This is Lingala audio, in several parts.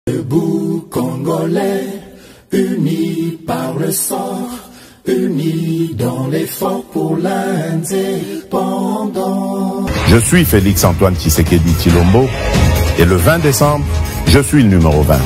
Debout Congolais, unis par le sang, unis dans l'effort pour l'indépendance. Je suis Félix Antoine Tshisekedi Tshilombo et le 20 décembre, je suis le numéro 20.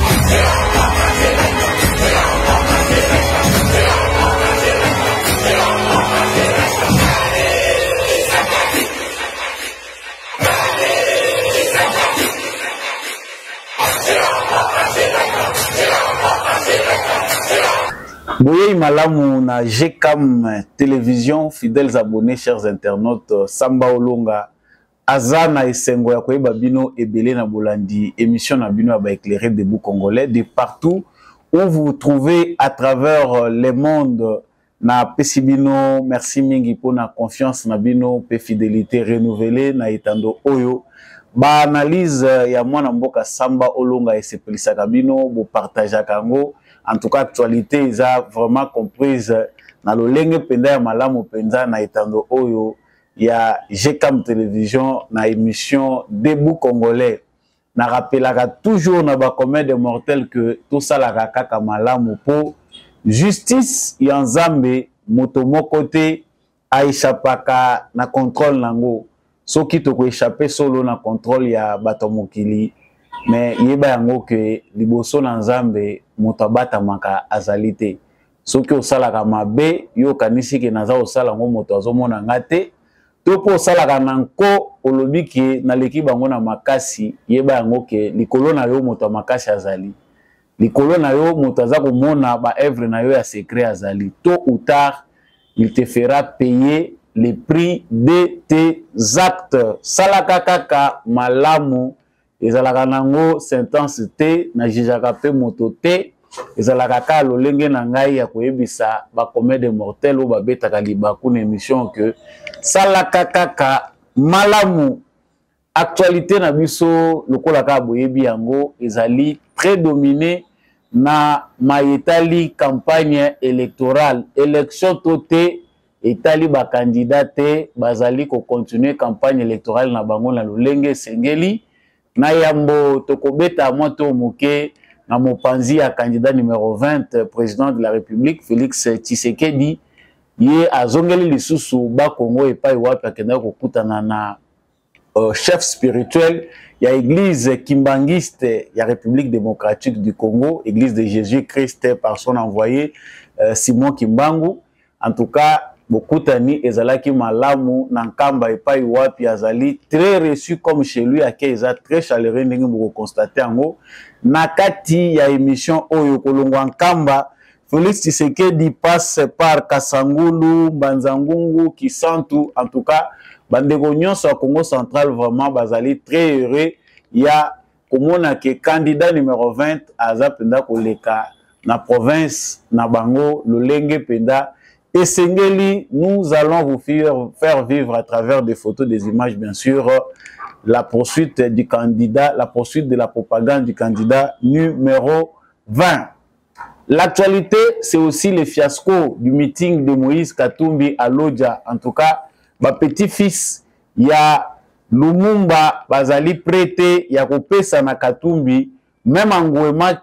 Boye malamu na GCAM télévision, fidèles abonnés, chers internautes, Samba Olonga, Azana Esengo ya koyeba bino ebele na bolandi, émission na bino ba éclairé debout congolais de partout où vous vous trouvez à travers le monde. Na pesibino, merci mingi pour na confiance na bino, pe fidélité renouvelée na itando oyo. Ba analyse ya mwana mboka Samba Olonga esepelisaka bino, bo partage kango. En tout cas, actualité, ils ont vraiment comprise dans le lenge penda ya malamu penza na itando oyo ya GCAM télévision na émission Debout Congolais. Na rappelaka toujours na ba commun de mortels que tout ça la kaka malamu po justice ya Nzambe moto moko te aishapaka na contrôle nango. Soki to ko échapper solo na contrôle ya bato mokili. Mais yeba yango ke liboso na Nzambe moto abatamaka azali te. Soki osalaka mabe yo kanisi ke naza osala ngo moto azomona ngate to po osalaka nanko olobi ke naleki bango na makasi yeba yango ke likolo na yo moto makasi azali. Likolo na yo moto aza komona ba œuvre na yo ya secret azali. Tôt ou tard il te fera payer le prix de tes actes. Salaka kaka malamu ezalaka nango sentence te na jijaka pe moto te ezalaka ka lolenge na ngai ya koyebisa ba commun de mortels o babetaka libaku na émission que salaka kaka malamu. Actualité na biso lokola ka boyebi yango ezali prédominé na mayetali campagne électorale élection toté etali ba candidat te bazali ko continuer campagne électorale na bango na lolenge sengeli. Na yambo tokobeta moto moke na mopanzi ya candidat numéro 20 président de la République Félix Tshisekedi ye azongeli lisusu ba Congo epai wapi akenda kokutana na chef spirituel ya église kimbangiste ya République démocratique du Congo, église de Jésus-Christ par son envoyé Simon Kimbangu. En tout cas Bokutani ezalaki malamu na nkamba epai wapi azali très reçu comme chez lui akeza très chaleureux ndenge boko constater yango na kati ya émission oyo kolongwa nkamba Félix Tshisekedi passe par Kasangulu, Banzangungu, Kisantu. En tout cas bandeko nyonso Congo central vraiment bazali très heureux ya komona ke candidat numéro 20 aza penda koleka na province na bango lolenge penda. Et Sengeli, nous allons vous faire vivre à travers des photos, des images, bien sûr, la poursuite du candidat, la poursuite de la propagande du candidat numéro 20. L'actualité, c'est aussi le fiasco du meeting de Moïse Katumbi à Lodja. En tout cas, ma petit-fils, il y a Lumumba, Bazali prêté, il y a Kopesa na Katumbi, même Angouema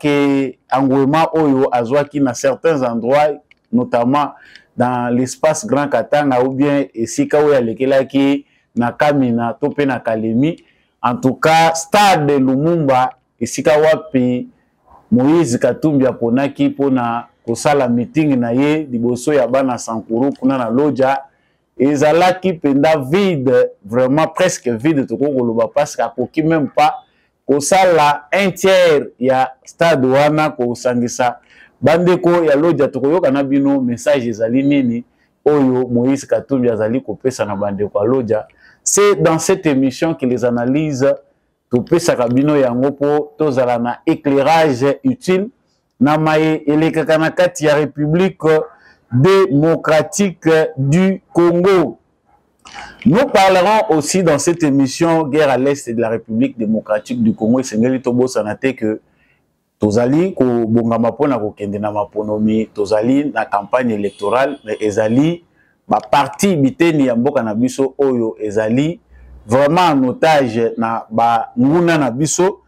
Oyo, Azwaki, dans certains endroits, notamment dans l'espace Grand Katanga ou bien Esika ou Yalekelaki, na Kamina, Tope na Kalemi. En tout cas, stade de Lumumba, Esika wapi Moïse Katumbi aponaki pona kosala meeting na ye, liboso ya bana Sankuru, kuna na Lodja, ezalaki penda vide, vraiment presque vide, toko koloba parce qu'akoki même pas kosala un tiers ya stade wana kosangisa. Bandeko ya Lodja tokoyoka na bino message ezali nini oyo Moïse Katumbi azali kopesa na bandeko ya Lodja. C'est dans cette émission que les analyses topesa kabino yango po tozala na éclairage utile na maye elekaka na kati ya République démocratique du Congo. Nous parlerons aussi dans cette émission guerre à l'est de la République démocratique du Congo et sengeli tobo sanate que tozali ko bongama pona ko kende na maponomi tozali na campagne électorale ezali ba parti biteni ya mboka na biso oyo ezali vraiment en otage na ba nguna na biso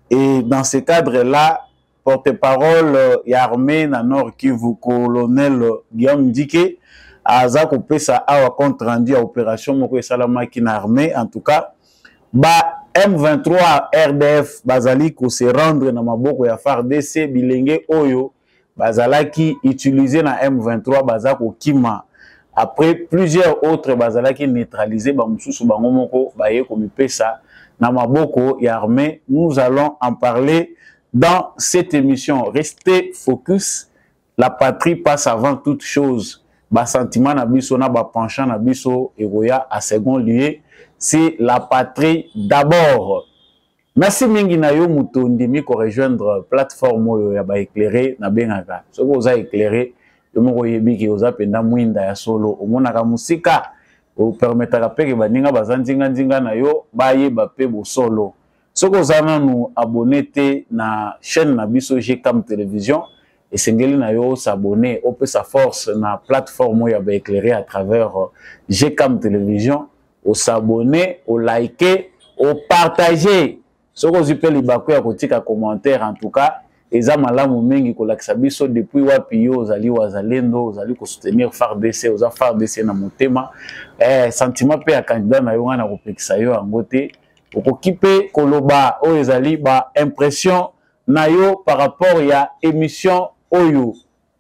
Et dans ce cadre-là, porte-parole armée na Nord Kivu, colonel Guillaume Dike, aza kopesa awa compte rendu à opération moko esalamaki na armée. En tout cas, ba M23 RDF bazali ko se rendre na maboko ya FARDC bilenge oyo bazalaki utilisé na M23 bazako kima. Après plusieurs autres bazalaki neutralisé ba mususu bango moko baye ko mipesa na maboko ya armée. Nous allons en parler dans cette émission. Restez focus. La patrie passe avant toute chose. Ba sentiment na biso na ba penchant na biso eroya à second lieu. C'est la patrie d'abord. Merci mingi na yo mutondi mi ko rejoindre plateforme oyo ya ba éclairer na bengaka. Soko oza éclairer yo moko yebi ki oza penda mwinda ya solo. Omonaka musika o permetaka peke baninga bazanzinga nzinga na yo baye ba pe bo solo. Soko oza nanu abonné te na chaîne na biso GCAM télévision et sengeli na yo s'abonner au sa force na plateforme ya ba éclairer à travers GCAM télévision. Au s'abonner, au liker, au partager. Ce que vous pouvez libakou ya kotika commentaire en tout cas. Eza malamu mengi ko lakisa biso depuis wapi yo ozali wazalendo, ozali ko soutenir FARDC, oza FARDC na motema. Sentiment pe ya candidat na yo ngana ko pekisa yo angote. Okokipe koloba o ezali ba impression na yo par rapport ya émission oyo.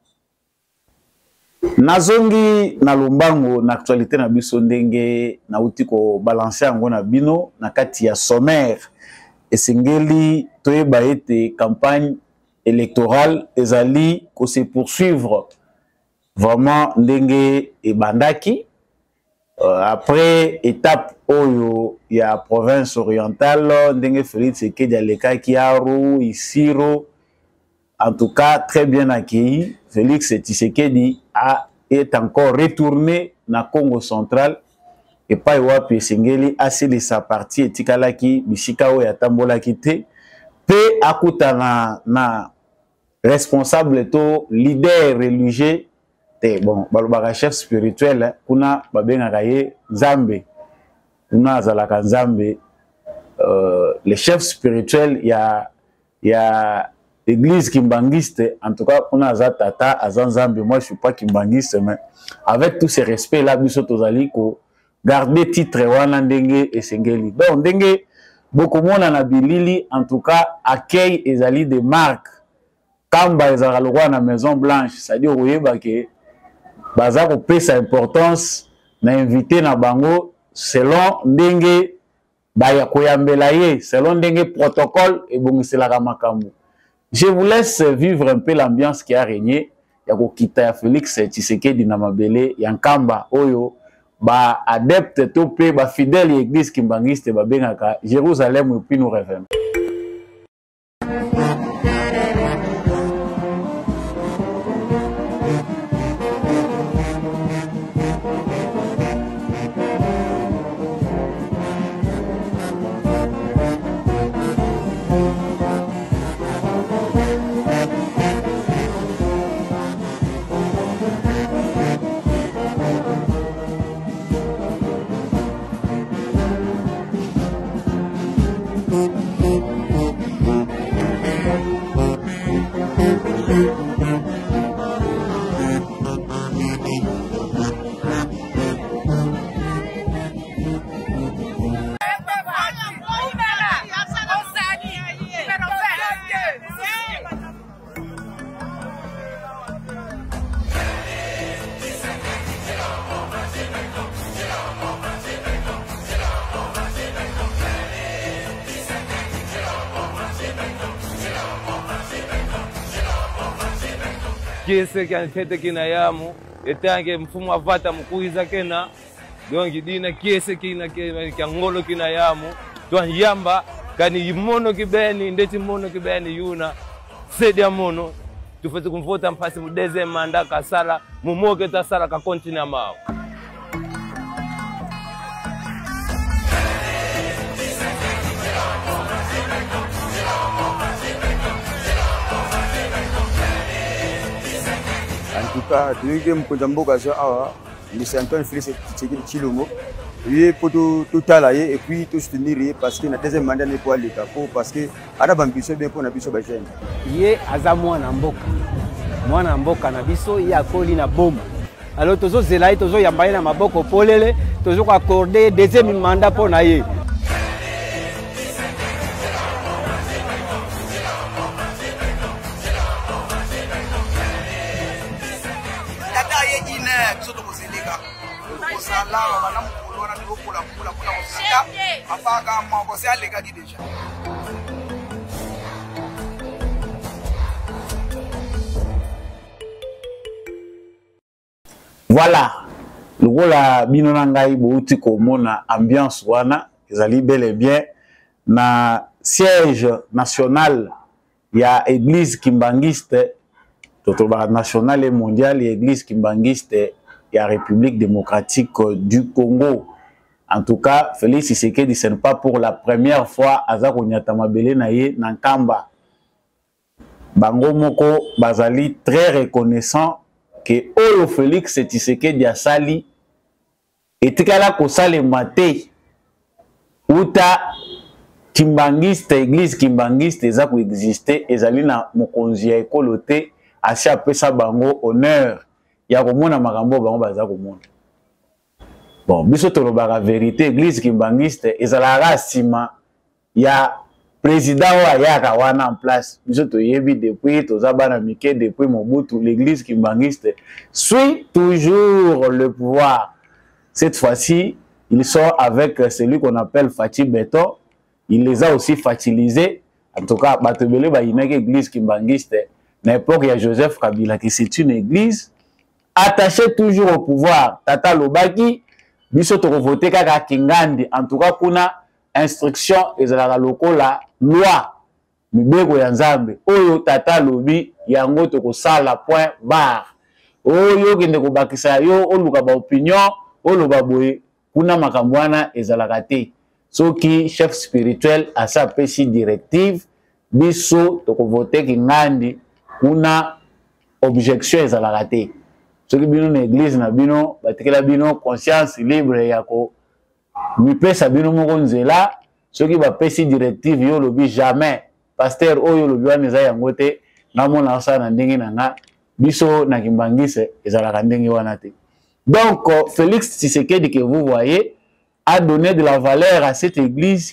Nazongi na lombango na actualité na biso ndenge na uti ko balancer yango na bino na kati ya sommaire esengeli toyeba ete campagne électorale ezali ko se poursuivre vraiment ndenge ebandaki après étape oyo ya province orientale ndenge Félix Tshisekedi alekaki Aru Isiro. En tout cas, très bien accueilli. Félix Tshisekedi est encore retourné na Congo central et pas Iwapi Sengeli a cédé sa partie et Tikalaki Bishikao ya Tambola kite pe akuta na responsable to leader religieux te bon balobaka chef spirituel kuna babengaka ye Nzambe kuna azalaka Nzambe le chef spirituel ya l'église kimbangiste, en tout cas, on a Tata, Azanzambe, moi je ne suis pas kimbangiste, mais avec tous ces respects-là, biso tozali ko garder titre wana ndenge et sengeli. Donc ndenge beaucoup monde na bilili, en tout cas, accueil ezali des marques. Kamba ezala lokwa na Maison Blanche, c'est-à-dire oyeba ke baza ko pesa importance na invité na bango selon ndenge baya koyambela ye, selon ndenge protocole et bongiselaka makambo. Je vous laisse vivre un peu l'ambiance qui a régné. Yako kita ya Félix Tshisekedi na mabele yankamba oyo ba adepte topé ba fidèle église kimbangiste ba bengaka Jérusalem et puis nous revenons. Kiese kanitete kina yamu etange mfumo avata mkuiza kena dongi dina kiese kina ngolo kina yamu tuan yamba kani yimono kibeni ndeti mono kibeni yuna sedi ya mono tufete kumfota mpasi mudeze manda kasala mumoke tasala ka kontina mao. En tout cas, tu es un peu de Mbogazo, Miss Antoine Félix Tshisekedi Tshilombo, Oui, pour tout talayer et puis tout soutenir parce que na deuxième mandat n'est pas le capot parce que ada bambiso bien pour na biso ba jeune. Yé aza mwana mboka na biso ya koli na bombe. Alors tozo zelai tozo yambaye na maboko polele tozo ko accorder deuxième mandat pour na ye. Voilà, le rôle à Binonangaï Bouti Komona ambiance wana, ils allaient bel et bien na siège national, il y a église kimbangiste, nationale et mondiale, église kimbangiste, il y a République démocratique du Congo. En tout cas, Félix Tshisekedi ce n'est pas pour la première fois Azako Nyatamabele naye Nankamba. Bango Moko Bazali très reconnaissant que Oyo Félix Tshisekedi a sali et tikala ko sale maté uta kimbangiste église kimbangiste ezako exister ezali na mokonzi ya ekolote acha pesa bango honneur ya komona makambo bango bazako mona. Bon, biso tolobaka vérité église kimbangiste ezalaka sima ya président wa yaka wana en place. Biso toyebi depuis tozabana mike depuis Mobutu l'église kimbangiste suit toujours le pouvoir. Cette fois-ci, ils sont avec celui qu'on appelle Fachi Beto. Il les a aussi facilisés. En tout cas, Batebele ba une église kimbangiste. À l'époque, il y a Joseph Kabila qui c'est une église attachée toujours au pouvoir. Tata Lobaki biso to voter kaka kingandi en tout cas kuna instruction ezalaka lokola loi mibeko ya nzambe oyo tata lobi yango to ko sala point barre oyo kende ko bakisa yo oluka ba opinion oloba boye kuna makambwana ezalaka te soki chef spirituel asa pesi directive biso to ko voter kingandi kuna objection ezalaka te. Ce qui bino na église na bino batikela bino conscience libre yako mipesa bino moko nzela soki ba pesi directive yo lobi jamais pasteur oyo lobi wana eza yango te namona osa na ndenge na nga biso na kimbangise ezalaka ndenge wana te. Donc Félix Tshisekedi que vous voyez a donné de la valeur à cette église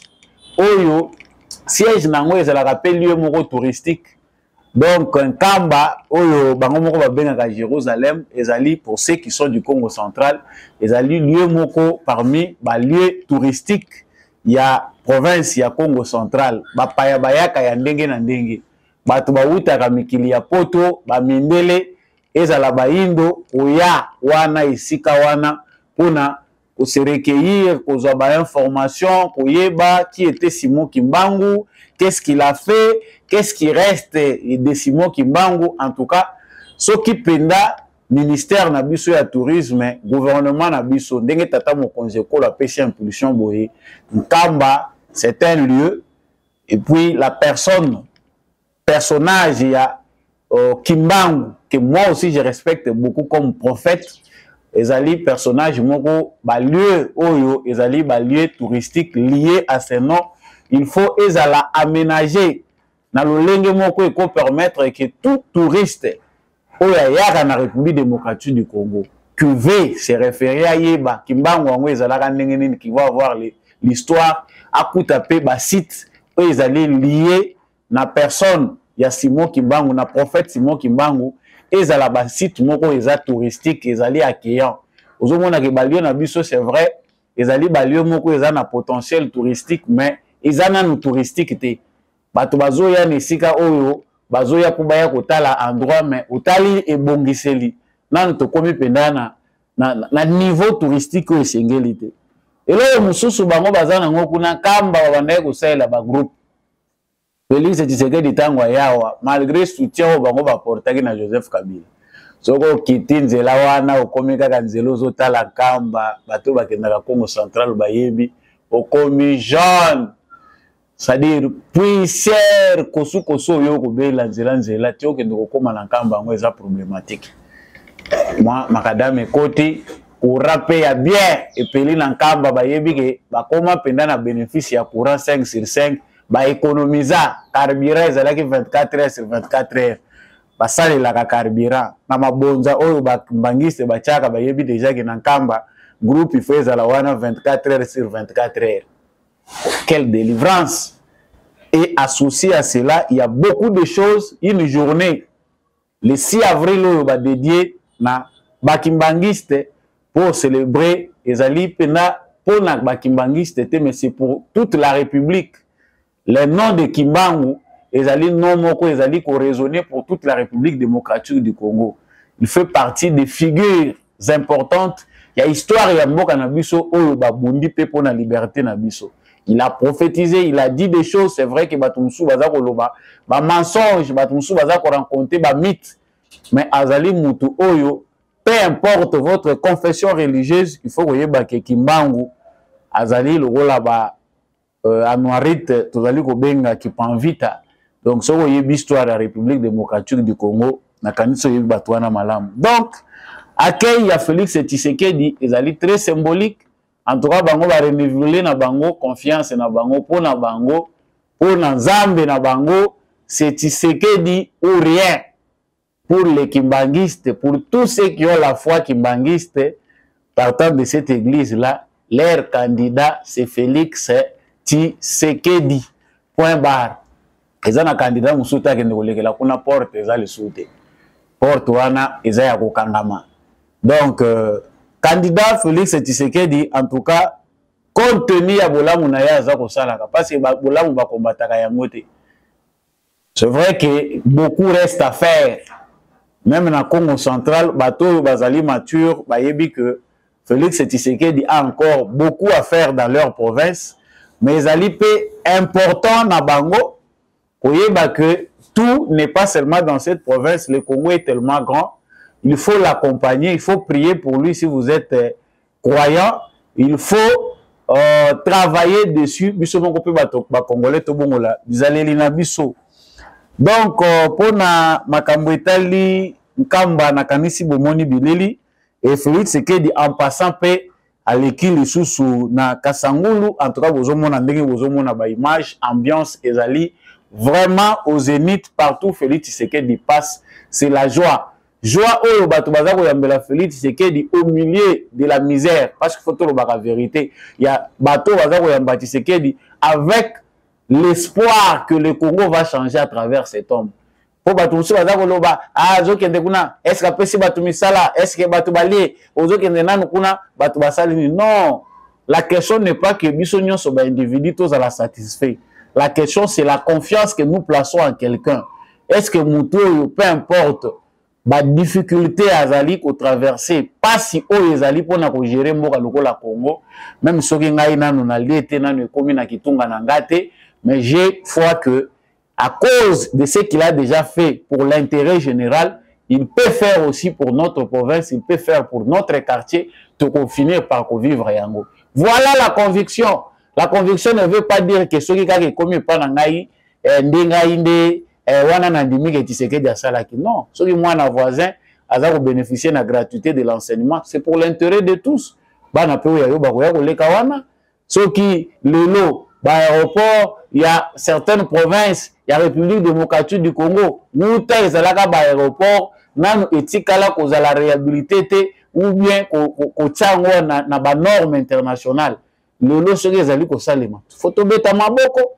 oyo siège nango ezalaka pe lieu moko touristique. Donc, un Kamba, oyo bango moko babengaka Jérusalem, ezali pour ceux qui sont du Congo central, ezali lieu moko parmi ba lieux touristiques. Il y a province ya Congo central, ba paya bayaka ya ndenge na ndenge. Batu ba utaka mikili ya poto, ba mindele, ezala ba indo, oya wana isika wana pona ko se recueillir, ko zwa ba information, ko yeba qui était Simon Kimbangu, qu'est-ce qu'il a fait, qu'est-ce qui reste de Simon Kimbangu. En tout cas, ce qui penda ministère na biso ya tourisme, gouvernement na biso, ndenge tata mokonzi ko la pêche impulsion boye, Nkamba, c'est un lieu, et puis la personnage ya Kimbangu, que moi aussi je respecte beaucoup comme prophète, ezali personnage moko ba lieu oyo ezali ba lieu touristique lié à ce nom. Il faut ezala aménager na lolenge moko et qu'on permettre que tout touriste oya yaka na République démocratique du Congo qui veut se référer à yeba Kimbangu wango ezala ndenge nini qui va voir l'histoire akuta pe ba site oyo ezali lié na personne ya Simon Kimbangu na prophète Simon Kimbangu ezala ba site moko eza touristique ezali accueillant. Ozomona ke ba lieu na biso c'est vrai ezali ba lieu moko eza na potentiel touristique mais ezana no touristique te. Bato bazoya nesika oyo bazoya kubaya kotala endroit mais otali ebongiseli nanu to komi pendana na niveau touristique oyo esengeli te. Elo mususu bango bazana ngo kuna Kamba babanda ko saela ba groupe Félix Tshisekedi tango yawa malgré soutien bango baportaki na Joseph Kabila. Soko kiti nzela wana okomi kaka nzelo zotala Kamba bato bakendaka Congo central bayebi okomi jaune. C'est-à-dire puissière kosu koso yo kobela nzela tio kende kokoma na Kamba ngo eza problématique. Moi makadame koti courant pe ya bien epeli na nkamba bayebi ke bakoma penda na bénéfice ya courant 5 sur 5 ba économisa carburant ezalaki 24 heures sur 24 heures basalelaka carburant na mabonza oyo bambangiste batiaka bayebi déjà ke na nkamba groupe il faut ezala wana 24 heures sur 24 heures. Quelle délivrance! Et associé à cela, il y a beaucoup de choses. Une journée, le 6 avril, on va dédier na bakimbangiste pour célébrer Ezali Pena pour na bakimbangiste, mais c'est pour toute la République. Le nom de Kimbangu, Ezali non moko, Ezali ko raisonner pour toute la République démocratique du Congo. Il fait partie des figures importantes. Il y a histoire ya mboka na biso oyo babundi pe pour la liberté na biso. Il a prophétisé, il a dit des choses, c'est vrai que Batumsu baza koloba, ba mensonge, Batumsu baza ko rencontrer ba mythe. Mais Azali Mutu oyo, peu importe votre confession religieuse, il faut que Kimbangu Azali le rôle ba Anouarite, tozali ko benga ki panvita. Donc so ko yebi histoire de la République démocratique du Congo, na kanisa yebi batwana malamu. Donc accueil ya Félix Tshisekedi ezali très symbolique. En tout cas, bango va renouveler na bango confiance na bango pour na bango pour na Nzambe na bango, c'est Tshisekedi ou rien. Pour les kimbangistes, pour tous ceux qui ont la foi kimbangiste, partant de cette église-là, leur candidat c'est Félix Tshisekedi. Point barre. Ils ont un candidat musuta qui ne kuna porte ezali soute. Porte wana ezaya kokangama. Donc candidat Félix Tshisekedi, en tout cas, compte tenu à Bolamu na ya za kosalaka parce que Bolamu ba kombataka yango te. C'est vrai que beaucoup reste à faire. Même dans le Congo central, bateau bazali mature, bayebi que Félix Tshisekedi a encore beaucoup à faire dans leur province, mais ezali pe important na bango koyeba que tout n'est pas seulement dans cette province, le Congo est tellement grand. Il faut l'accompagner, il faut prier pour lui si vous êtes croyant. Il faut travailler dessus. Donc, pour na makambo etali nkamba na kanisi bomoni bileli et Félix Tshisekedi en passant pe aleki lisusu na Kasangulu, en tout cas bozomona ndenge bozomona ba image, ambiance ezali vraiment au zénith partout. Félix Tshisekedi passe, c'est la joie. Joie oyo bato baza koyambela Félix Tshisekedi au milieu de la misère, parce qu'il faut tout le la vérité. Il y a bato baza koyambela Tshisekedi avec l'espoir que le Congo va changer à travers cet homme. Pour bato musu baza koloba ah zokende kuna est-ce que pesi bato misala, est-ce que bato balie ozokende nanu kuna bato basali. Non, la question n'est pas que biso nyonso ba individu tous à la satisfait. La question c'est la confiance que nous plaçons en quelqu'un. Est-ce que mutu oyo peu importe ba difficulté azali ko traverser pas si o ezali pona ko gérer mboka lokola Congo, même soki ngai nanu na liete nanu ekomi na kitunga na ngate, mais j'ai foi que à cause de ce qu'il a déjà fait pour l'intérêt général, il peut faire aussi pour notre province, il peut faire pour notre quartier, tout qu'on finit par vivre yango. Voilà la conviction. La conviction ne veut pas dire que ceux qui ont commis pas ngai ndengainde wana nandimi ke Tshisekedi asalaki. Non, ceux qui moi na voisin aza bénéficier de la gratuité de l'enseignement, c'est pour l'intérêt de tous. Bana pe ya yo ba ko leka wana. Ceux qui lelo ba aéroport, il y a certaines provinces, il y a la République démocratique du Congo, muta ezalaka ba aéroport nanu etikala ko za la réhabilité ou bien ko tsango na ba norme internationale. Lelo soki ezali ko salema. Photo beta maboko.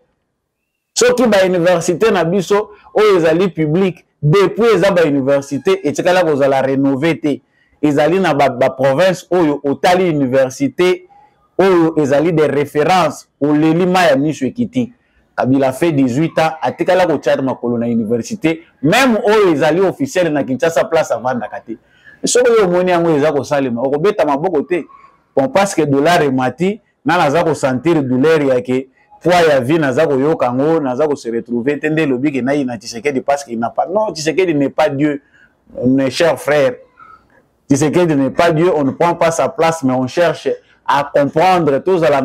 Soki ba université na biso o ezali public depuis eza ba université etikala ko za la rénover te. Ezali na ba province oyo otali université oyo ezali des références au lelima ya miso ekiti. Kabila fait 18 ans atikala ko tchar makolo na université même oyo ezali officiel na Kinshasa place avanda kate. Soki yo moni yango eza ko salema o beta maboko te. Bon parce que dollar emati na naza ko sentir douleur ya ke poids ya vie naza ko yokango naza ko se retrouver tende lobi ke na ina Tshisekedi parce qu'il n'a pas. Non, Tshisekedi n'est pas Dieu, mes chers frères. Tshisekedi n'est pas Dieu, on ne prend pas sa place mais on cherche à comprendre tout ça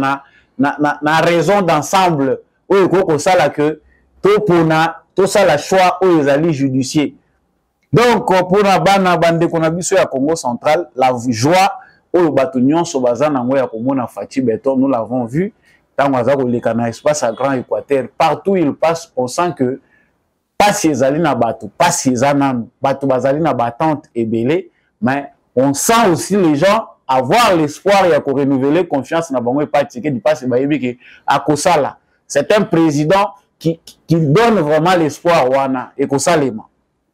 na raison d'ensemble où ko sala que tout pona tout ça la choix où ils allaient judicier. Donc pour na bana bande qu'on a biso ya Congo central, la joie oyo bato nyonso baza nango ya komona Fati Beton, nous l'avons vu tant baza koleka na espace à Grand Équateur, partout il passe on sent que passe ezali na bato, passe ezananu bato bazali na batante ebele, mais on sent aussi les gens avoir l'espoir ya ko renouveler confiance na bango et pas ticket du passe bayebi ke akosala. C'est un président qui donne vraiment l'espoir wana et kosalema.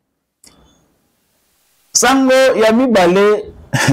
Sango ya mibale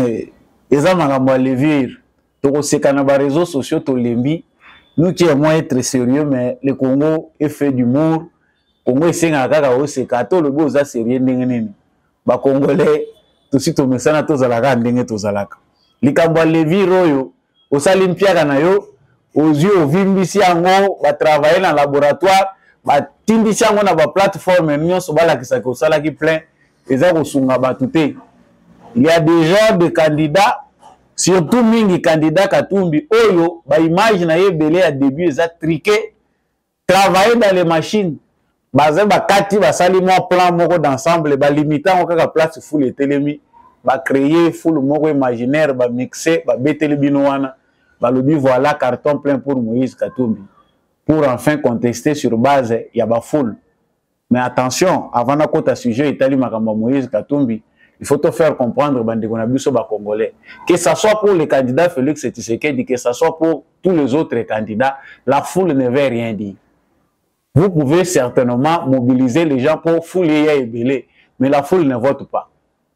eza makambo ya levir tokoseka na ba réseaux sociaux tolembi nous qui aimons être sérieux mais le Congo est fait d'humour. Congo esenga kaka oseka to lobo oza sérieux ndenge nini ba congolais tosi tomesana tozalaka ndenge tozalaka likambo ya levir oyo osali mpiaka na yo ozwi ovimbisi yango ba travailler na laboratoire batindisi yango na ba plateforme nyonso balakisaka osalaki plein eza kosunga bato te. Il y a déjà des candidats, surtout mingi candidats Katumbi oyo ba image na ye belé à début eza triqué, travailler dans les machines baza ba kati ba sali mo plan moko d'ensemble ba limitant kaka place full telemi ba créer full moko imaginaire ba mixer ba beteli bino wana ba lobi voilà carton plein pour Moïse Katumbi pour enfin contester sur base ya ba full. Mais attention, avant de côté sujet Italie makambo Moïse Katumbi, il faut te faire comprendre bandeko na biso ba congolais que ça soit pour le candidat Félix Tshisekedi, que ça soit pour tous les autres candidats, la foule ne veut rien dire. Vous pouvez certainement mobiliser les gens pour fouler et belé, mais la foule ne vote pas.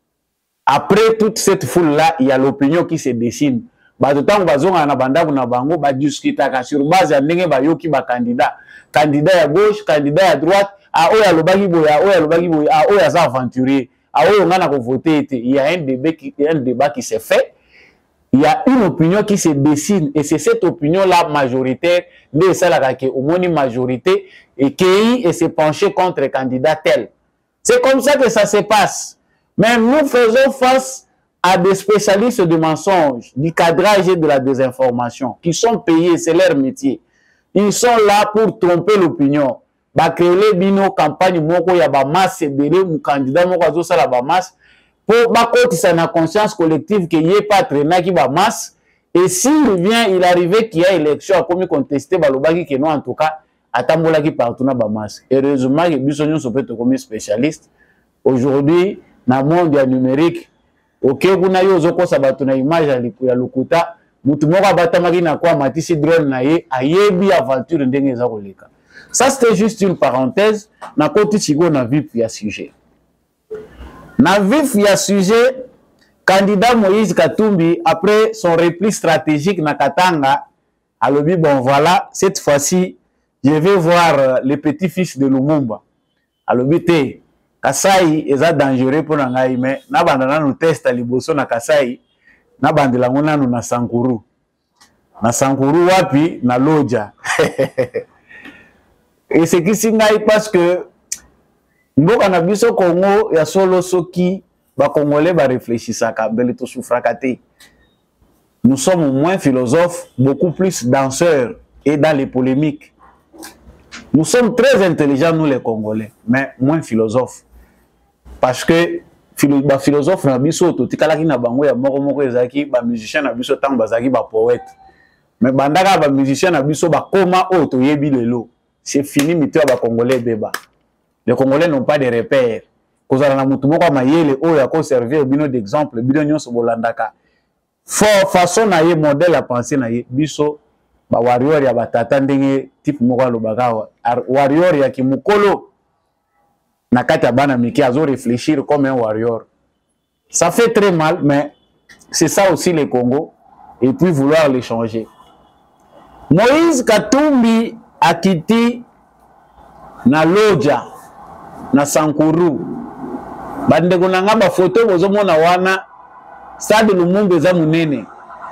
Après toute cette foule là, il y a l'opinion qui se dessine. Ba to tango bazonga na bandaku na bango ba discuter sur base ya ndenge ba yoki ba candidat à gauche, candidat à droite. Ah, oya lobaki boya, oya lobaki boya, ah, oya za aventurier, ah, oya ngana ko voter. Il y a un débat qui s'est fait. Il y a une opinion qui se dessine et c'est cette opinion-là majoritaire de celle qui est au moins une majorité et qui s'est penché contre un candidat tel. C'est comme ça que ça se passe. Mais nous faisons face à des spécialistes de mensonges, du cadrage et de la désinformation qui sont payés, c'est leur métier. Ils sont là pour tromper l'opinion. Ba créer bino campagne moko ya ba masse belé mu candidat moko azo sala ba masse pour ba kotisa na conscience collective que yé pas traîner ki ba masse et s'il vient il arrivait qu'il y a élection comme contester ba lobaki que non en tout cas atambola ki partout na ba masse. Heureusement que biso nyonso peut comme spécialiste aujourd'hui na monde ya numérique OK kuna yo zoko sabato na image ya lokuta mutu moko abatamaki na kwa matisi drone na ye ayebi aventure ndenge za koleka. Ça, c'était juste une parenthèse. Na koti chigo na vif ya sujet. Na vif ya sujet, candidat Moïse Katumbi, après son repli stratégique na Katanga, a dit, bon voilà, cette fois-ci, je vais voir les petits-fils de Lumumba. A dit, Kasai est dangereux pour ngai, mais na bandana nous teste à liboso na Kasai, na bandela ngona nous na Sankuru. Na Sankuru wapi, na Loja. Et c'est qui singaï parce que mboka na biso Congo ya solo soki ba congolais ba réfléchissaka bele to soufrakate. Nous sommes moins philosophes, beaucoup plus danseurs et dans les polémiques. Nous sommes très intelligents nous les Congolais, mais moins philosophes. Parce que ba philosophe na biso to tikalaki na bango ya moko ezaki ba musicien na biso tang bazaki ba poète. Mais bandaka ba musicien na biso ba koma o to yebi lelo. C'est fini, mito ba Congolais débat. Les Congolais n'ont pas de repères. Kozala na mutu moko mayele o ya ko servir bino d'exemple, bino nyonso bolandaka. Façon na ye modèle à penser na ye biso ba warrior ya batata ndenge type moko alobaka warrior ya kimukolo na kati ya bana miki azo réfléchir comme un warrior. Ça fait très mal, mais c'est ça aussi le Congo et puis vouloir les changer. Moïse Katumbi akiti na Loja na Sankuru bandeko nanga ba photo bozomona wana stade Lumumba eza munene.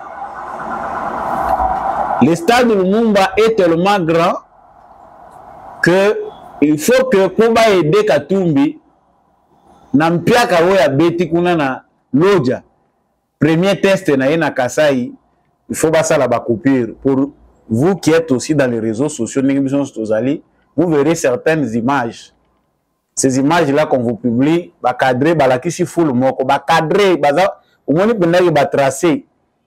Le stade Lumumba est tellement grand que il faut que koba aider Katumbi na mpiaka oya beti kuna na Loja premier test na ye na Kasai il faut basala ba coupure pour vous qui êtes aussi dans les réseaux sociaux, vous verrez certaines images. Ces images-là qu'on vous publie, bah cadré, bah la qui si full moko, bah cadré, bah ça, au moins il peut tracé.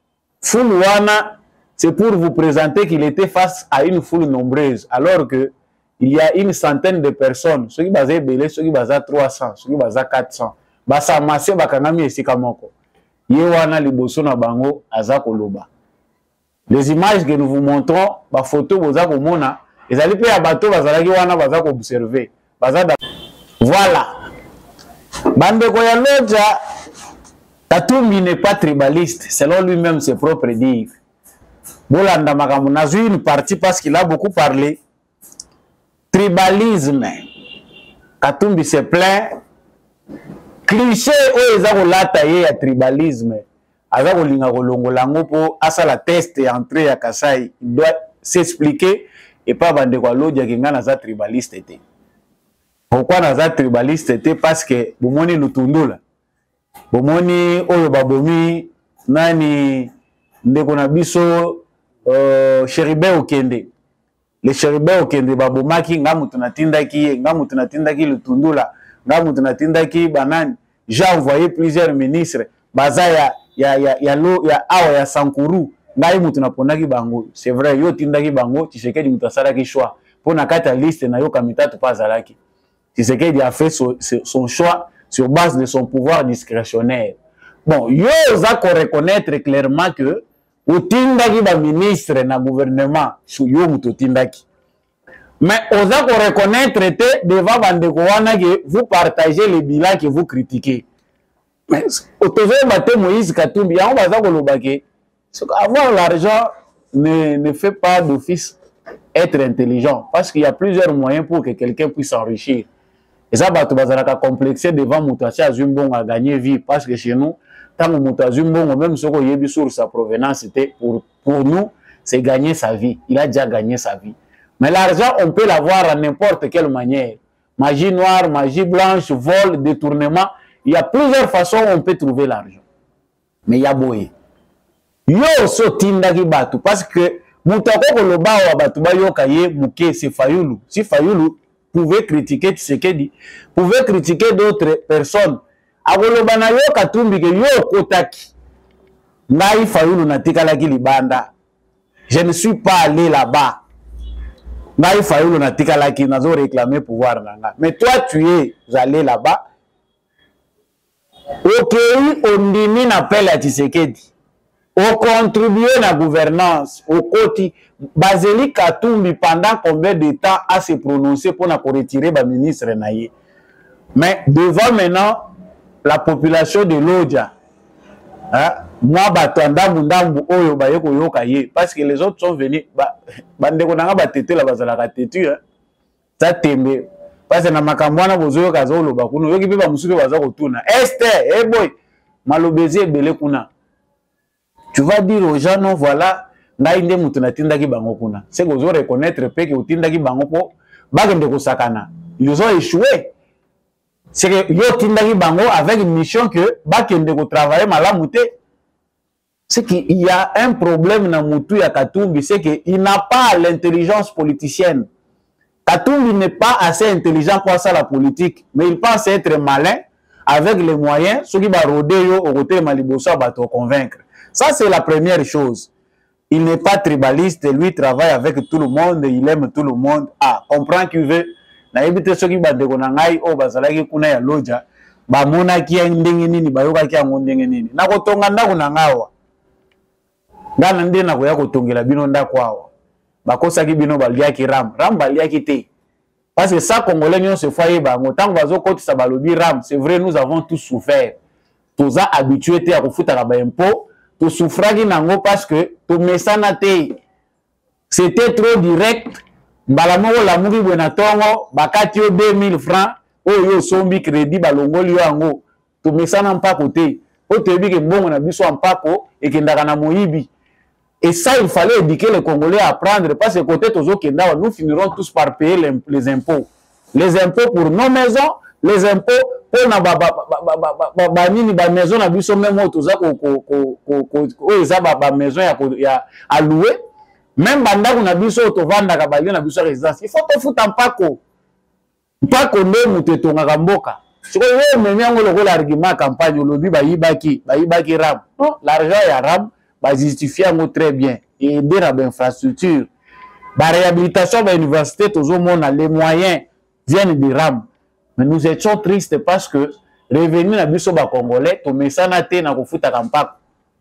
Foule wana, c'est pour vous présenter qu'il était face à une foule nombreuse, alors que il y a une centaine de personnes, ceux qui basaient belé, ceux qui basaient 300, ceux qui basaient 400. Basa amassé bakangami esika moko. Ye wana liboso na bango aza koloba. Les images que nous vous montrons, ba photo boza komona, ezali pe ya bato bazalaki wana baza ko observer. Voilà. Bandeko ya Lodja, Katumbi n'est pas tribaliste, selon lui-même ses propres dires. Bolanda makambo nazui une partie parce qu'il a beaucoup parlé. Tribalisme. Katumbi se plaint. Cliché oyo eza kolata ye ya tribalisme. Aza kolinga kolongola ngo po asala test et entrée ya Kasai. Il doit s'expliquer et pas bandeko ya Lodja kinga naza tribaliste te. Pourquoi naza tribaliste te? Parce que bomoni lutundula. Bomoni oyo babomi nani ndeko na biso Chéribin Okende. Le Chéribin Okende babomaki ngamu tunatindaki lutundula. Ngamu tunatindaki banani. J'ai envoyé plusieurs ministres. Baza ya awa ya Sankuru. Ngai mutu napondaki bango. C'est vrai, yo tindaki bango, Tshisekedi mutasalaki choix. Pona kata liste na yo kamitatu pazalaki. Tshisekedi a fait son choix sur base de son pouvoir discrétionnaire. Bon, yo za ko reconnaître clairement que utindaki ba ministre na gouvernement sur yo mutu tindaki. Mais oza ko reconnaître te devant bandeko wana que vous partagez les bilans que vous critiquez. Mais otozo bate Moïse Katumbi ya baza ko lobake. Avoir l'argent ne fait pas d'office être intelligent parce qu'il y a plusieurs moyens pour que quelqu'un puisse s'enrichir. Et ça bato bazalaka complexé devant Moutachi Azumbongo à gagner vie parce que chez nous tant Moutachi Azumbongo même ce qu'on yebi sur sa provenance c'était pour nous c'est gagner sa vie. Il a déjà gagné sa vie. Mais l'argent, on peut l'avoir à n'importe quelle manière. Magie noire, magie blanche, vol, détournement. Il y a plusieurs façons où on peut trouver l'argent. Mais il y a boye. Yo so tindaki batu. Parce que moutako koloba wa batu ba yo kaye mouke c'est Fayulu. Si Fayulu pouvait critiquer Tshisekedi, pouvait critiquer d'autres personnes. Akoloba na yo Katumbi ke yo kotaki. Ngai Fayulu natikalaki libanda. Je ne suis pas allé là-bas. Ngai Fayulu natikalaki nazo réclamer pouvoir nanga. Mais toi tu es allé là-bas. Ok, on dimi n'appelle à Tshisekedi. On contribue à la gouvernance. Au côté, Baseli Katumbi pendant combien de temps a se prononcé pour retirer le ministre Naye. Mais devant maintenant la population de Lodja, moi batanda mundambu oyo bayeko yokaye parce que les autres sont venus bandeko nanga batete la bazalaka tetu ça tembe parce que na makambwana bozoyo kazo loba kuno yoki pe ba musupe baza kotuna este boy malobezi ebele kuna. Tu vas dire aux gens non voilà ngai nde mutu natindaki bango kuna. C'est que vous reconnaître pe que utindaki bango po bagende ko sakana. Ils ont échoué. C'est que yo tindaki bango avec une mission que bakende ko travailler malamu te. C'est qu'il y a un problème dans Moutou ya Katumbi, c'est qu'il n'a pas l'intelligence politicienne. Katumbi n'est pas assez intelligent pour ça la politique, mais il pense être malin avec les moyens, ceux qui va roder au côté Malibosa va te convaincre. Ça c'est la première chose. Il n'est pas tribaliste, lui travaille avec tout le monde, il aime tout le monde. Ah, comprend qu'il veut. Na ebite ceux qui va de konangai o bazalaki kuna ya Lodja, ba mona ki ya ndenge nini bayoka ki ya ndenge nini. Na kotonga ndako nangawa. Ngana nde na koya kotongela bino ndako awa. Bakosaki bino baliaki ram baliaki te. Parce que ça congolais nyon se foyer bango tant bazo kotisa balobi ram, c'est vrai nous avons tous souffert. Tous a habitué te à kofuta ba impôt, to souffraki nango parce que to mesana te. C'était trop direct. Balamoko la mugi bwenatongo bakati yo 2000 francs oyo sombi crédit balongoli yo ango. To mesana mpako te. O tebi ke mbongo na biso mpako ekendaka na moyibi. Et ça, il fallait éduquer les Congolais à apprendre parce que côté Tozo Kendawa, nous finirons tous par payer les impôts. Les impôts pour nos maisons, les impôts pour nos maisons, maison à louer. Même banda kuna biso tovanda ka bali na biso résidence. Il faut te foutre en pako. Pako nde mutetonga kamboka. Siko yo memi ngo lokola argument campagne lobi bayibaki ram. Non, l'argent ya ram. ba justifier yango très bien et aider na ba infrastructure ba réhabilitation ba université toujours mona les moyens viennent de RAM. Mais nous étions tristes parce que revenu na biso ba congolais to mesana te na kofuta kampaka.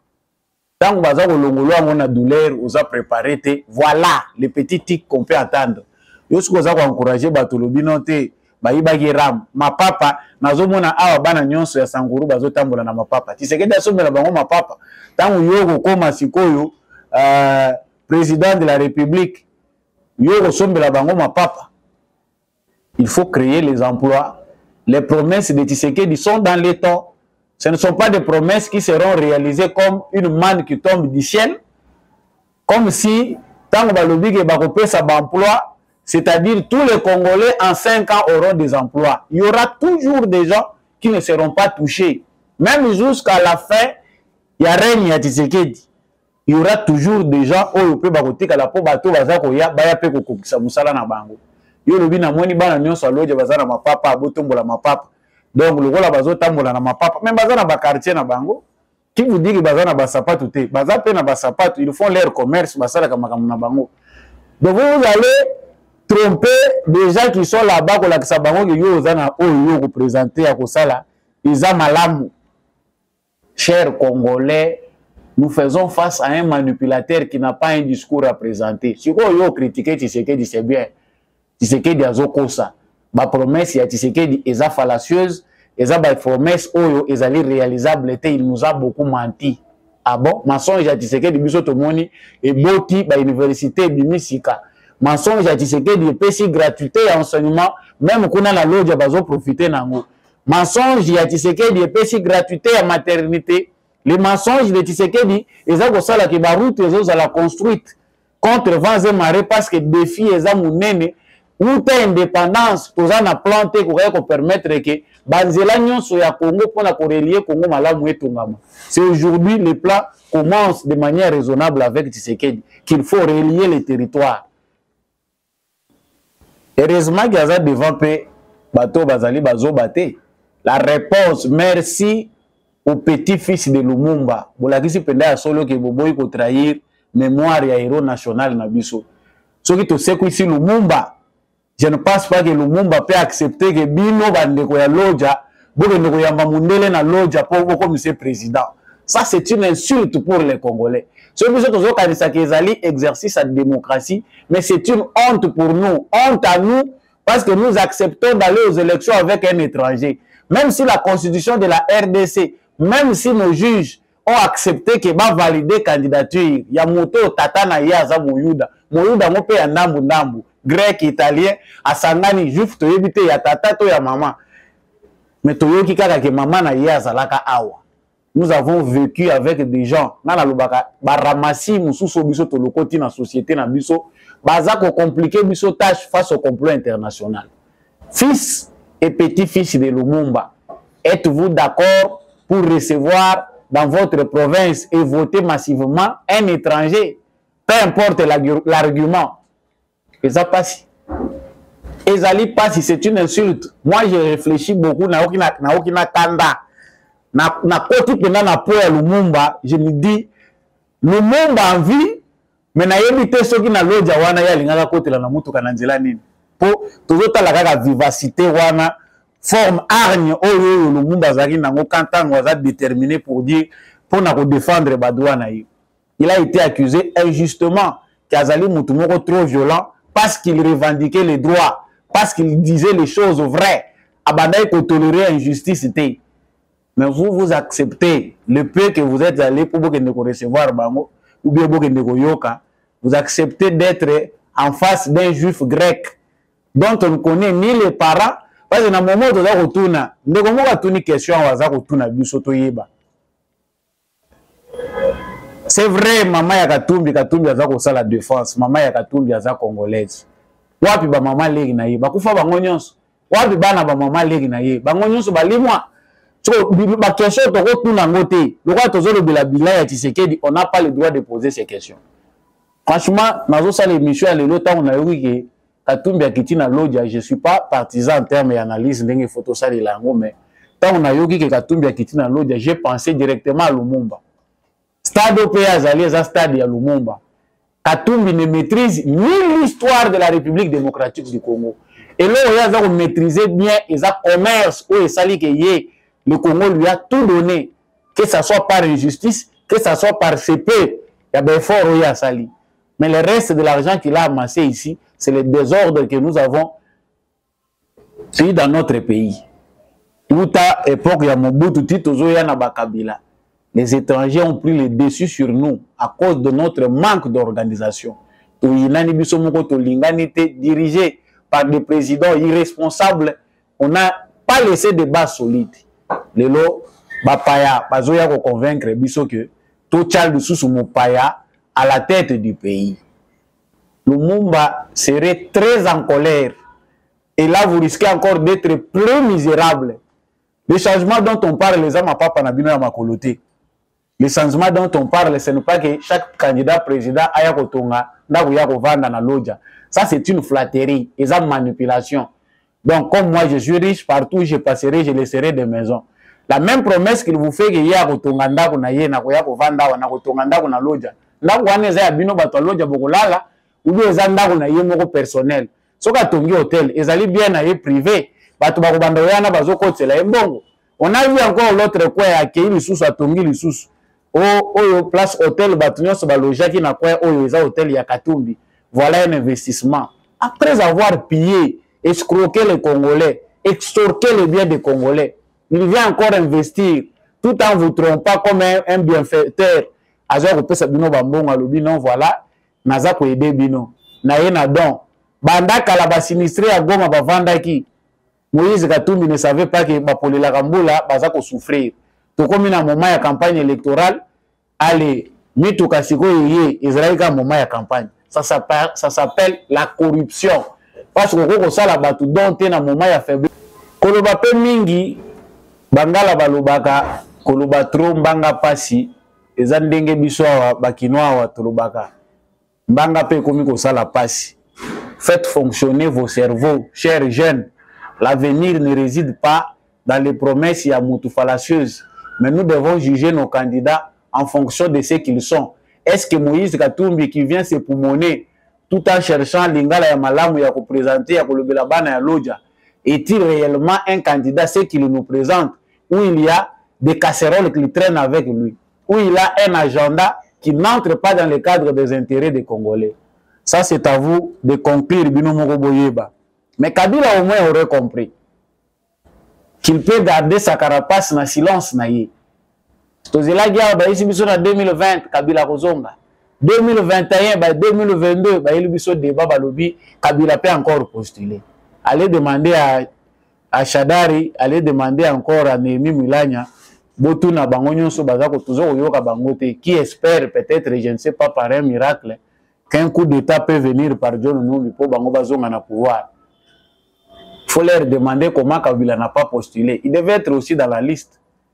Tant baza ko longolo yango na douleur oza préparé te, voilà les petits tics qu'on peut attendre. Yo siko za ko encourager bato lobino te ba yibaki RAM mapapa nazomona awa bana nyonso ya Sanguru bazotambola na mapapa. Tshisekedi asomela bango mapapa. Tant yo ko koma sikoyo président de la République yo ko sombela bango mapapa. Il faut créer les emplois. Les promesses de Tshisekedi sont dans les temps. Ce ne sont pas des promesses qui seront réalisées comme une manne qui tombe du ciel. Comme si, tant que Balobi et sa emploi, c'est-à-dire tous les Congolais en 5 ans auront des emplois. Il y aura toujours des gens qui ne seront pas touchés. Même jusqu'à la fin, il y a rien à Tshisekedi. Il y aura toujours des gens qui peuvent baroter à la peau bateau bazakoya baya pe ko kokisa musala na bango. Yo lobi na moni bana nyonso aloje bazana mapapa abotombola mapapa. Donc le gola bazo tambola na mapapa même bazana ba quartier na bango qui vous dit que bazana ba sapato te baza pe na ba sapato ils font leur commerce basala kama na bango. Donc vous allez tromper des gens qui sont là-bas ko la kisa bango que yo zana oyo représenter ya ko sala iza malamu. Chers Congolais, nous faisons face à un manipulateur qui n'a pas un discours à présenter. Si vous avez critiqué Tshisekedi, c'est bien. Tshisekedi a zokosa. Ma promesse ya Tshisekedi est fallacieuse. Et ça, ma promesse est réalisable. Il nous a beaucoup menti. Ah bon? Mensonge à Tshisekedi, biso tomoni, et boti, ba université, bimisika. Mensonge à Tshisekedi, et pesi gratuité et enseignement, même qu'on a la lodge, bazo profiter nango. Mensonge à Tshisekedi, et pesi gratuité et maternité. Les mensonges de Tshisekedi, ils ont ça qui va route ils ont la construite contre vents et marées parce que défi ils ont mounene ou ta indépendance tous en a planté pour permettre que banzela nyonso ya Congo pour la relier Congo malamu etongama. C'est aujourd'hui le plan commence de manière raisonnable avec Tshisekedi qu'il faut relier les territoires. Heureusement qu'il y a devant pe bateau bazali bazo baté. La réponse merci au petit-fils de Lumumba. Bolakisi penda ya solo ke boboyi ko trahir mémoire ya héros national na biso. Ce qui te sait ici Lumumba, je ne pense pas que Lumumba peut accepter que bino bandeko ya loja, bokendeko ya mundele na loja pour comme monsieur président. Ça c'est une insulte pour les Congolais. Ce que nous avons kanisa kezali exercice à démocratie, mais c'est une honte pour nous, honte à nous parce que nous acceptons d'aller aux élections avec un étranger. Même si la constitution de la RDC, même si nos juges ont accepté que va valider la candidature, il y a moto tata na yaza moyuda. Moyuda mope ya ndambu ndambu. Grec, italien, asangani, juif to yebite ya tata to ya maman. Mais to yoki kaka ke maman na yaza laka awa. Nous avons vécu avec des gens. Nana lubaka baramasi mususo biso to lokoti na société na biso. Baza ko compliquer biso tâche face au complot international. Fils et petit-fils de Lumumba, êtes-vous d'accord pour recevoir dans votre province et voter massivement un étranger, peu importe l'argument? Et ça passe. Et ça passe, c'est une insulte. Moi, j'ai réfléchi beaucoup. Na kanda. Na koti pena na po ya Lumumba, je me dis, Lumumba en vie, mais na yebite soki na loja wana ya lingaka koti la na mutu kananzela nini. Po, tozota la kaka vivacité wana, forme hargne oyo Lumumba zaki nango kantango aza déterminé pour dire pour na ko défendre badouana na yo. Il a été accusé injustement qu'Azali Moutoumoko trop violent parce qu'il revendiquait les droits, parce qu'il disait les choses vraies. Abandai ko tolérer injustice té. Mais vous acceptez le peu que vous êtes allé pour recevoir bango ou bien pour yoka, vous acceptez d'être en face d'un juif grec dont on ne connaît ni les parents. Parce que dans le moment où tu retournes, une question c'est vrai, maman ya Katumbi aza ko sala défense, maman ya Katumbi aza congolaise. Wapi ba maman legi na ye, ba kufa bango nyonso. Wapi bana ba maman legi na ye, bango nyonso ba limwa. So ba question to retourna ngote. Lokwa tozo le bila ya Tshisekedi, on n'a pas le droit de poser ces questions. Franchement, nazo sala émission ya lelo ta on a eu que Katumbi akiti na loja, je suis pas partisan en termes d'analyse ndenge photo ça de lango, mais tant on a yoki que Katumbi akiti na loja, j'ai pensé directement à Lumumba. Stade OPA azali eza stade ya Lumumba. Katumbi ne maîtrise ni l'histoire de la République démocratique du Congo. Et là, il a maîtrisé bien les commerce où le Congo lui a tout donné, que ce soit par injustice, que ce soit par CP. Il y a bien fort où il sali. Mais le reste de l'argent qu'il a amassé ici, c'est le désordre que nous avons eu dans notre pays. Toute époque, il y a Mobutu Tito Zoyana Bakabila. Les étrangers ont pris le dessus sur nous à cause de notre manque d'organisation. Dirigé par des présidents irresponsables, on n'a pas laissé de base solides. Lelo, Bapaya, Bazoya ko convaincre biso que tout Charles sous Mopaya à la tête du pays. Lumumba serait très en colère. Et là, vous risquez encore d'être plus misérable. Les changements dont on parle, les hommes papa na bino na makoloté. Les changements dont on parle, ce n'est pas que chaque candidat président aya kotonga na kuya kovanda na loja. Ça, c'est une flatterie et ça, manipulation. Donc, comme moi, je suis riche, partout où je passerai, je laisserai des maisons. La même promesse qu'il vous fait que ya kotonga ndako na ye na kuya kovanda na kotonga ndako na loja. Ndako wana za ya bino bato loja bokolala ou bien za ndako na ye moko personnel. Soka tongi hôtel, ezali bien na ye privé. Bato bakobanda yana bazokotela ye mbongo. On a vu encore l'autre coin à Kei Lisusu à Tongi Lisusu. Oh, place hôtel Batunyo Sobaloja qui n'a quoi oh hôtel ya Katumbi. Voilà un investissement. Après avoir pillé, escroqué les Congolais, extorqué les biens des Congolais, il vient encore investir tout en vous trompant comme un bienfaiteur. Azor peut sabino bambonga lobi non voilà, naza ko aider bino. Na ye na don. Banda kalaba sinistré à Goma bavanda ki. Moïse Katumbi ne savait pas que Bapolela Kamboula baza ko souffrir. To comme na moment ya campagne électorale, allez, mitu kasiko yé Israël ka moment ya campagne. Ça s'appelle la corruption. Parce que koko sala batu dont na moment ya faiblesse. Koloba pe mingi bangala balobaka koloba tro mbanga pasi eza ndenge biso wa bakinoa wa tolobaka. Mbanga pe komi ko sala pasi. Faites fonctionner vos cerveaux, chers jeunes. L'avenir ne réside pas dans les promesses et à moutou fallacieuses. Mais nous devons juger nos candidats en fonction de ce qu'ils sont. Est-ce que Moïse Katumbi qui vient se poumonner tout en cherchant l'ingala ya malamu ya représenter ya kolobela bana ya loja, est-il réellement un candidat ce qu'il nous présente où il y a des casseroles qui traînent avec lui, où il a un agenda qui n'entre pas dans le cadre des intérêts des Congolais? Ça c'est à vous de conclure Bino Moko Boyeba. Mais Kabila au moins aurait compris qu'il peut garder sa carapace dans silence naïe. Tozela gia ba ici biso na 2020 Kabila kozonga. 2021 ba 2022 ba biso débat balobi Kabila peut encore postuler. Allez demander à Shadari, allez demander encore à Némi Milanya botuna bango nyonso bazako toujours yoka bangote qui espère peut-être je ne sais pas par un miracle qu'un coup d'état peut venir par John Numbi pour bango bazonga na pouvoir. Il faut leur demander comment Kabila n'a pas postulé. Il devait être aussi dans la liste.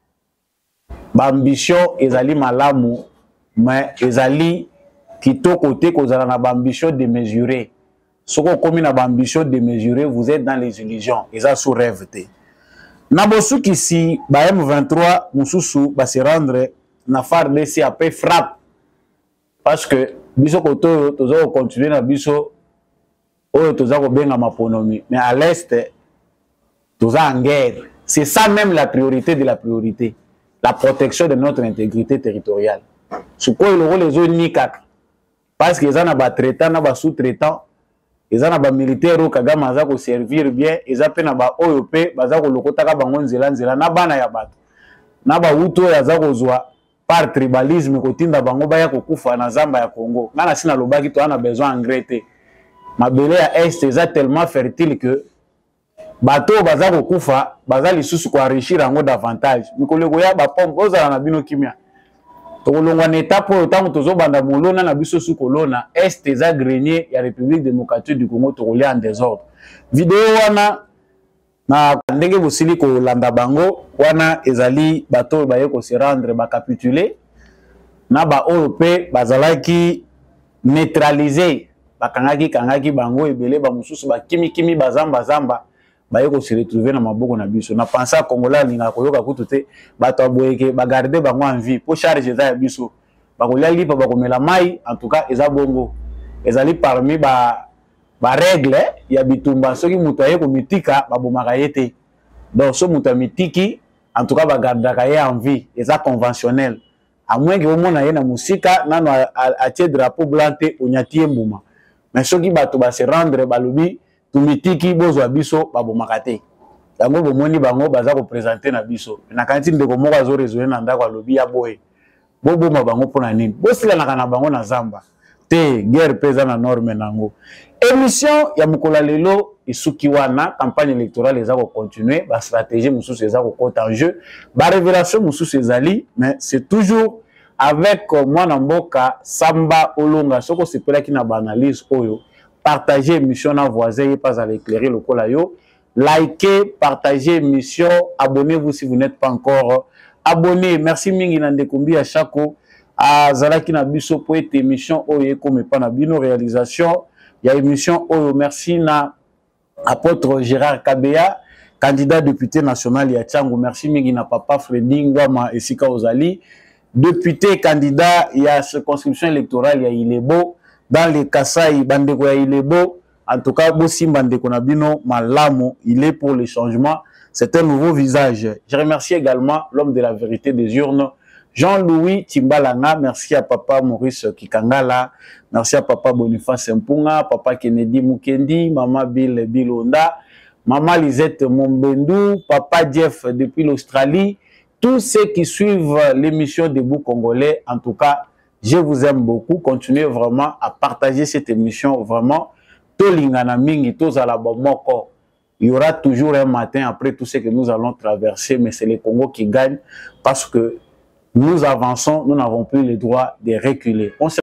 L'ambition, ezali malamu, mais ezali kito côté kozala na ambition de mesurer. Ce qu'on comme une ambition de mesurer, vous êtes dans les illusions. Eza sous rêve. Nabosu kisi, ba M23, mususu, ba se rendre na FARDC après frappe. Parce que biso koto tozo continuer na biso tozo benga maponomi. Mais à l'est, tozo en guerre. C'est ça même la priorité de la priorité. La protection de notre intégrité territoriale. Ce quoi il aura les zones nikak. Parce qu'ils ont des traitants, des sous-traitants, ils ont des militaires qui ont servir bien, ils ont des OEP, ils ont des lokotaka na bana ya bato. Na ba uto ya zako zwa par tribalisme kotinda bango baya kokufa na zamba ya Congo. Ngana sina lobaki to ana besoin engrais. Mabele ya est est tellement fertile que bato baza kokufa baza lisusu ko enrichir yango davantage. Mikoleko ya ba pombe ozala na bino kimia. Tolongwa na étape otango tozo banda molona na biso su kolona est eza grenier ya République démocratique du Congo tokolia en désordre. Vidéo wana na ndenge bosili ko landa bango wana ezali bato baye ko se rendre ba capituler na ba OP bazalaki neutraliser bakangaki bango ebele ba mususu ba kimi bazamba baye ko se retrouver na maboko na biso na pensa Congolais linga koyoka kutu te bato aboyeke ba garder bango en vie pour charger za biso bakolia lipa bakomela mai en tout cas eza bongo ezali parmi ba règle ya bitumba soki mutu aye komitika babomaka ye te donc so mutu amitiki en tout cas bagardaka ye en vie eza conventionnel à moins que omona ye na musika nano atie drapeau blanc te onyati ye mbuma mais soki bato base rendre balobi tumitiki bozwa biso babomaka te yango bomoni bango baza kopresente na biso na kanti ndeko moko azoresone na ndako alobi ya boye boboma bango mpona nini bosilanaka na bango na zamba te guerre mpe eza na norme nango émission ya mokolo lelo esuki wana campagne électorale eza kocontinue bastratégie mosusu eza kokota en jeu barévélation mosusu ezali mais c'est toujours avec mwana mboka Samba Olonga soko sepelaki na baanalyse oyo partager émission na voisin ye pas à l'éclairer lokola yo likez, partagez émission, abonnez-vous si vous n'êtes pas encore abonné. Merci mingi na ndekumbi à chako a zalaki na biso po ete émission oyo comme pas na bino réalisation. Il y a émission oyo merci na apôtre Gérard Kabea, candidat député national ya Tchango. Merci mingi na papa Freddy Ngwama Esika Ozali, député candidat ya circonscription électorale ya Ilebo dans les Kasaï bandeko ya Ilebo. En tout cas, Bossimba Ndekonabino Malamo, il est pour le changement. C'est un nouveau visage. Je remercie également l'homme de la vérité des urnes, Jean-Louis Timbalanga. Merci à papa Maurice Kikangala. Merci à papa Boniface Mpunga, papa Kennedy Mukendi, maman Bill Bilonda, maman Lisette Mombendou, papa Jeff depuis l'Australie. Tous ceux qui suivent l'émission Debout Congolais, en tout cas, je vous aime beaucoup. Continuez vraiment à partager cette émission, vraiment. Tolingana mingi tozala bomoko. Il y aura toujours un matin après tout ce que nous allons traverser, mais c'est le Congo qui gagne parce que nous avançons, nous n'avons plus le droit de reculer.